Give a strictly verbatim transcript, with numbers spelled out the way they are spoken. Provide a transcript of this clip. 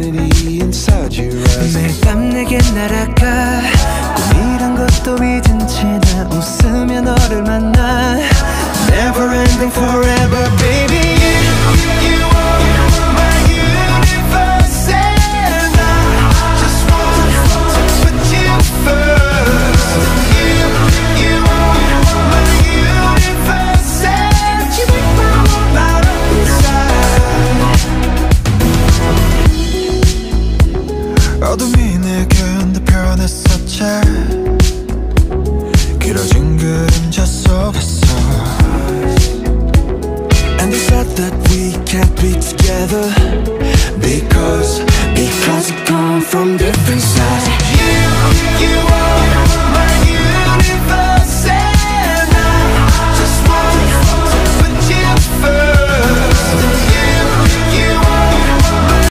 infinity inside your eyes. 매일 밤 내게 날아가 꿈이란 것도 잊은 채 나 웃으며 너를 만나. Never ending forever baby.